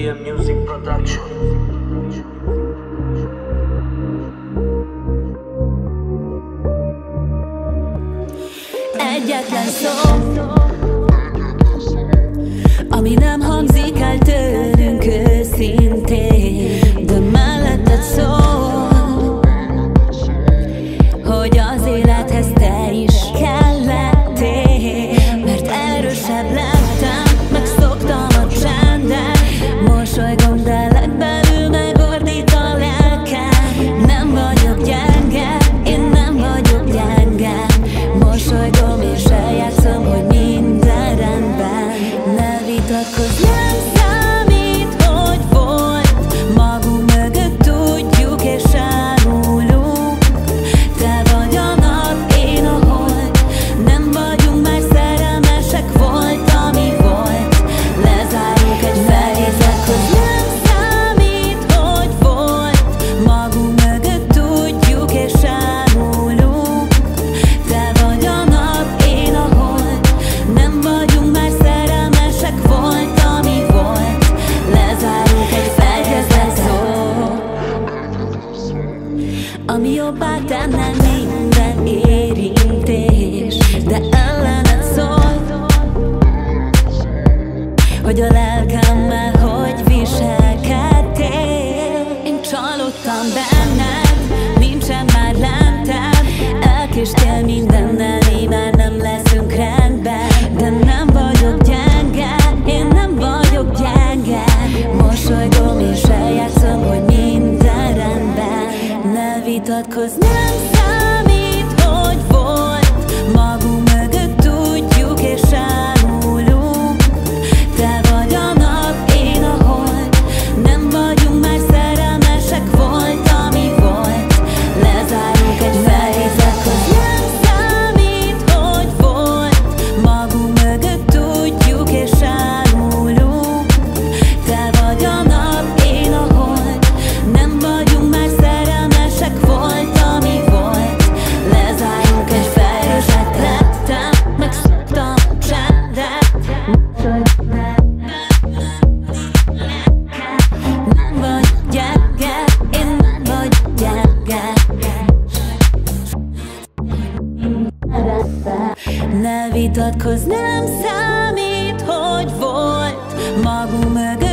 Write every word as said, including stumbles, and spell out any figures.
G W M Music Production. Egyetlen szó, ami nem hangzik el tőlünk őszintén, de melletted szól, hogy az élethez te is kellettél. Mert erősebb lettem, megszoktam a csendet, mosolygom, de legbelül megordít a lelkem. Nem vagyok gyenge, én nem vagyok gyenge, mosolygom és eljátszom, hogy minden rendben. Ne vitatkozz, nem számít, hogy volt, magunk mögött tudjuk és elmúlunk. Te vagy a nap, én a hold, nem vagyunk már szerelmesek, volt ami volt. Lezárjuk egy fejezethez, nem számít, hogy volt, magunk mögött tudjuk és elmúlunk. Te vagy a nap, én a hold, nem vagyunk már szerelmesek, volt ami volt. Lezárunk egy fejezethez, ami jobbá tenne minden érintés, de ellened szól, hogy a lelkemmel hogy viselkedtél. Én csalódtam benned, nincsen már lentebb, elkéstél mindennel, mi már nem leszünk rendben. De nem vagyok gyenge, én nem vagyok gyenge, mosolygom és eljátszom, hogy minden rendben. Ne vitatkozz, nem számít, hogy volt, magunk mögött tudjuk és elmúlunk. Te vagy a nap, én a hold, nem vagyunk már szerelmesek, volt ami volt. Lezárunk egy fejezethez, nem számít, hogy volt, magunk mögött tudjuk és elmúlunk. Te vagy a nap, én a hold, nem vagyunk már szerelmesek, volt ami volt. Lezárunk egy fejezetet, lettem, megszoktam a csendet, nem vagy gyenge, én nem vagy gyenge. Ne vitatkozz, nem számít, hogy volt, magunk mögött